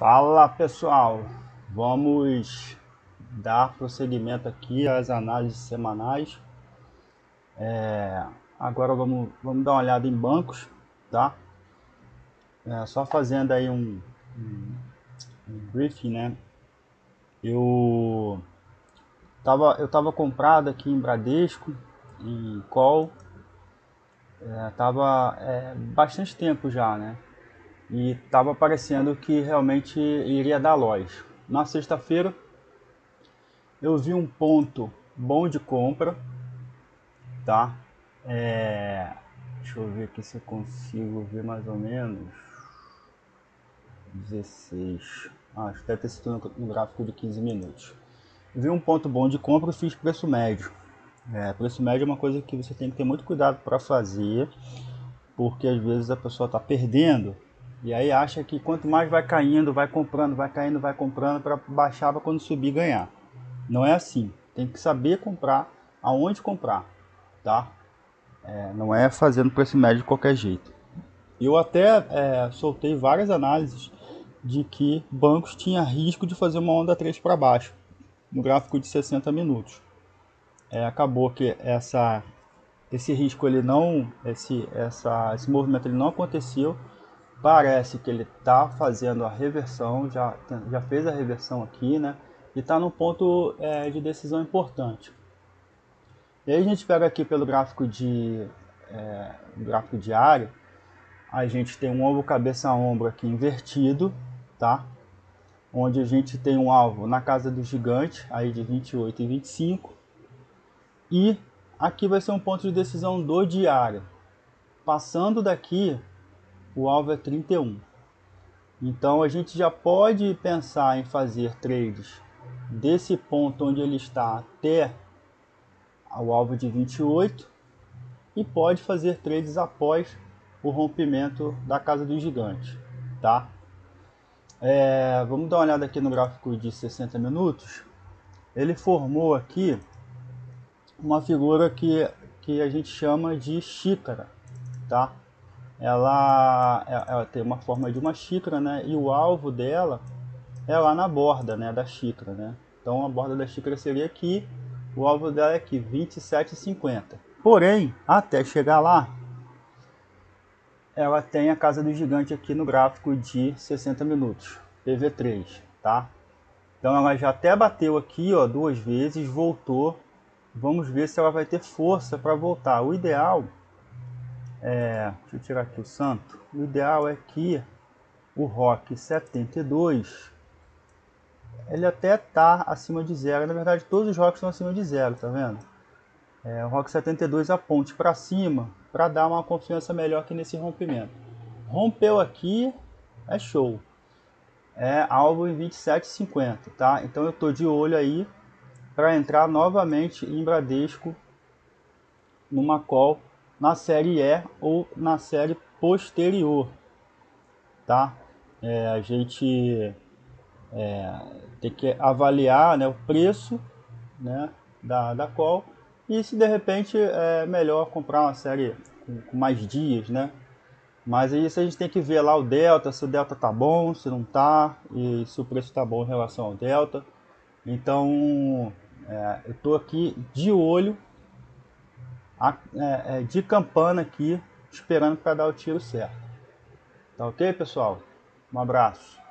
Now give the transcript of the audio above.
Fala pessoal, vamos dar prosseguimento aqui às análises semanais. Agora vamos dar uma olhada em bancos, tá? Só fazendo aí um briefing, né? Eu tava comprado aqui em Bradesco, em Call, tava bastante tempo já, né? E tava parecendo que realmente iria dar loja. Na sexta-feira eu vi um ponto bom de compra, tá? Deixa eu ver aqui se eu consigo ver mais ou menos. 16. Acho que deve ter sido no gráfico de 15 minutos. Vi um ponto bom de compra e fiz preço médio. Preço médio é uma coisa que você tem que ter muito cuidado para fazer, porque às vezes a pessoa está perdendo e aí acha que quanto mais vai caindo, vai comprando, vai caindo, vai comprando para baixar para quando subir ganhar. Não é assim. Tem que saber comprar, aonde comprar, tá? Não é fazendo preço médio de qualquer jeito. Eu até soltei várias análises de que bancos tinham risco de fazer uma onda 3 para baixo, no gráfico de 60 minutos. Acabou que esse risco ele não, esse movimento ele não aconteceu. Parece que ele está fazendo a reversão, já fez a reversão aqui, né? E está num ponto de decisão importante. E aí a gente pega aqui pelo gráfico diário, a gente tem um ombro cabeça a ombro aqui invertido, tá? Onde a gente tem um alvo na casa do gigante, aí de 28 e 25. E aqui vai ser um ponto de decisão do diário. Passando daqui, o alvo é 31. Então a gente já pode pensar em fazer trades desse ponto onde ele está até o alvo de 28 e pode fazer trades após o rompimento da casa do gigante, tá? Vamos dar uma olhada aqui no gráfico de 60 minutos. Ele formou aqui uma figura que a gente chama de xícara, tá? Ela tem uma forma de uma xícara, né? E o alvo dela é lá na borda, né, da xícara, né? Então a borda da xícara seria aqui, o alvo dela é aqui, 27,50. Porém, até chegar lá, ela tem a casa do gigante aqui no gráfico de 60 minutos, PV3, tá? Então ela já até bateu aqui, ó, duas vezes, voltou. Vamos ver se ela vai ter força para voltar. O ideal deixa eu tirar aqui o santo. O ideal é que o ROC 72 ele até tá acima de zero. Na verdade, todos os ROCs estão acima de zero, tá vendo? O ROC 72 aponte para cima para dar uma confiança melhor que nesse rompimento. Rompeu aqui, é show. Alvo em 27,50, tá? Então eu tô de olho aí para entrar novamente em Bradesco numa call na série E ou na série posterior, tá? A gente tem que avaliar, né, o preço, né, da call e se de repente é melhor comprar uma série com mais dias, né? Mas isso a gente tem que ver lá o delta, se o delta tá bom, se não tá, e se o preço tá bom em relação ao delta. Então eu tô aqui de olho, de campana aqui, esperando para dar o tiro certo. Tá ok, pessoal? Um abraço.